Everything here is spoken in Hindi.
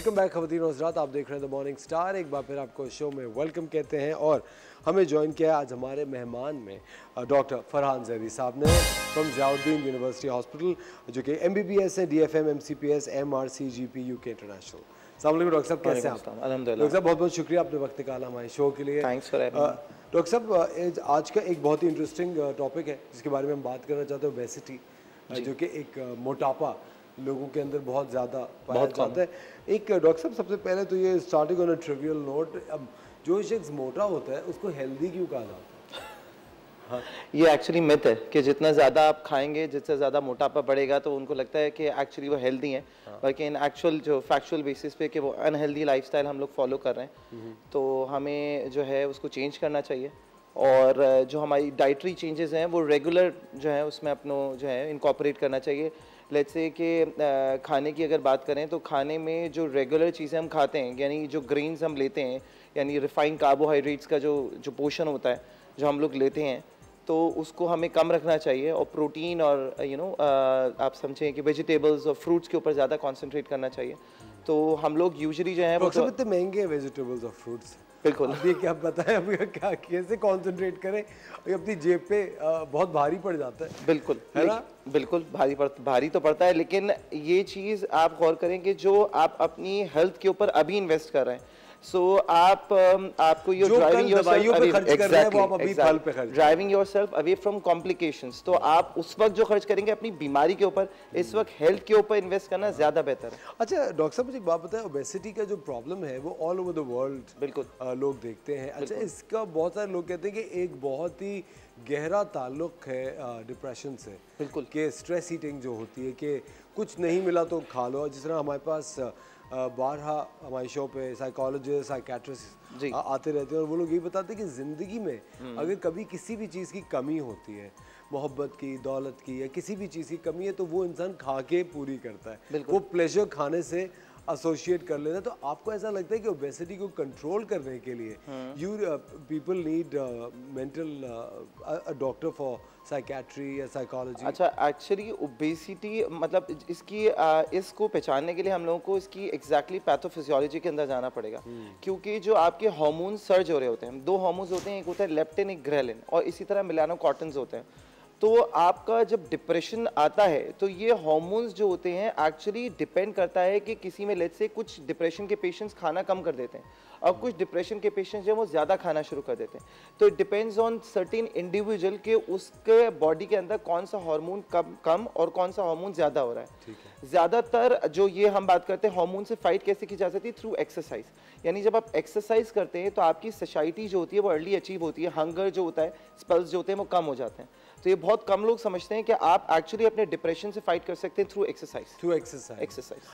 वेलकम बैक खवातीन और हज़रात, आप देख रहे हैं द मॉर्निंग स्टार। एक बार फिर आपको शो में वेलकम कहते हैं और हमें ज्वाइन किया है आज हमारे मेहमान में डॉक्टर फरहान ज़ैदी साहब ने फ्रॉम ज़ियाउद्दीन यूनिवर्सिटी हॉस्पिटल, जो कि MBBS है, DFM, MCPS, MRCGP UK international. अस्सलाम वालेकुम डॉक्टर साहब, कैसे हैं आप? अल्हम्दुलिल्लाह। डॉक्टर साहब बहुत बहुत शुक्रिया, आपने वक्त निकाला हमारे शो के लिए। Thanks for having me. Doctor साहब आज का एक बहुत ही इंटरेस्टिंग टॉपिक है जिसके बारे में हम बात करना चाहते हैं, ओबेसिटी, जो कि एक मोटापा लोगों के अंदर बहुत ज़्यादा पाया जाता है। एक डॉक्टर साहब सबसे पहले तो ये starting on a trivial note, अब जो शख्स मोटा होता है उसको हेल्दी क्यों कहा जाता है? हाँ। ये एक्चुअली मिथ है कि जितना ज़्यादा आप खाएंगे, जिससे ज़्यादा मोटापा बढ़ेगा तो उनको लगता है कि एक्चुअली वो हेल्दी हैं, लेकिन एक्चुअल जो फैक्चुअल बेसिस पे कि वो अनहेल्दी लाइफस्टाइल हम लोग फॉलो कर रहे हैं, तो हमें जो है उसको चेंज करना चाहिए। और जो हमारी डाइटरी चेंजेस हैं वो रेगुलर जो है उसमें अपनों जो है इनकॉर्पोरेट करना चाहिए। लेट्स से कि खाने की अगर बात करें तो खाने में जो रेगुलर चीज़ें हम खाते हैं, यानी जो ग्रेन्स हम लेते हैं, यानी रिफाइंड कार्बोहाइड्रेट्स का जो पोर्शन होता है जो हम लोग लेते हैं, तो उसको हमें कम रखना चाहिए। और प्रोटीन और आप समझें कि वेजिटेबल्स और फ्रूट्स के ऊपर ज़्यादा कंसंट्रेट करना चाहिए। तो हम लोग यूजुअली जो है वो तो इतने महंगे वेजिटेबल्स और फ्रूट्स, बिल्कुल अब ये क्या बताएं, अब ये क्या कैसे कंसंट्रेट करें, ये अपनी जेब पे बहुत भारी पड़ जाता है। बिल्कुल है ना? बिल्कुल भारी तो पड़ता है, लेकिन ये चीज़ आप गौर करें कि जो आप अपनी हेल्थ के ऊपर अभी इन्वेस्ट कर रहे हैं, सो आपको ये driving yourself away from complications, तो आप उस वक्त जो खर्च करेंगे अपनी बीमारी के ऊपर, इस वक्त हेल्थ के ऊपर इन्वेस्ट करना ज़्यादा बेहतर है। अच्छा डॉक्टर साहब, मुझे एक बात बताएं, ओबेसिटी का जो प्रॉब्लम है वो ऑल ओवर द वर्ल्ड बिल्कुल लोग देखते हैं। अच्छा, इसका बहुत सारे लोग कहते हैं कि एक बहुत ही गहरा ताल्लुक है डिप्रेशन से। बिल्कुल कि स्ट्रेस ईटिंग जो होती है कि कुछ नहीं मिला तो खा लो। जिस तरह हमारे पास बारहा हमारे शो पे साइकोलॉजिस्ट, साइकेट्रिस्ट आते रहते हैं और वो लोग यही बताते हैं कि ज़िंदगी में अगर कभी किसी भी चीज़ की कमी होती है, मोहब्बत की, दौलत की, या किसी भी चीज़ की कमी है, तो वो इंसान खा के पूरी करता है। वो प्लेजर खाने से एसोसिएट कर लेता है। तो आपको ऐसा लगता है कि ओबेसिटी को कंट्रोल करने के लिए people need mental doctor for psychiatry या साइकोलॉजी? अच्छा, एक्चुअली ओबेसिटी मतलब इसको पहचानने के लिए हम लोगों को इसकी एग्जैक्टली पैथोफिजियोलॉजी के अंदर जाना पड़ेगा, क्योंकि जो आपके हार्मोन सर्ज हो रहे होते हैं, दो हार्मोन्स होते हैं, एक होता है लेप्टिन, एक ग्रेलिन, और इसी तरह मेलानोकॉर्टिन्स होते हैं। तो आपका जब डिप्रेशन आता है तो ये हार्मोन्स जो होते हैं एक्चुअली डिपेंड करता है कि किसी में लेट्स से कुछ डिप्रेशन के पेशेंट्स खाना कम कर देते हैं और कुछ डिप्रेशन के पेशेंट्स जो वो ज़्यादा खाना शुरू कर देते हैं। तो it depends on certain individual के उसके बॉडी के अंदर कौन सा हार्मोन कम और कौन सा हार्मोन ज़्यादा हो रहा है। ज़्यादातर जो ये हम बात करते हैं हार्मोन से फाइट कैसे की जा सकती है, थ्रू एक्सरसाइज। यानी जब आप एक्सरसाइज करते हैं तो आपकी सशाइटी जो होती है वो अर्ली अचीव होती है, हंगर जो होता है, स्पेल्स जो होते हैं वो कम हो जाते हैं। तो ये बहुत कम लोग समझते हैं कि आप एक्चुअली अपने डिप्रेशन से फाइट कर सकते हैं थ्रू एक्सरसाइज। एक्सरसाइज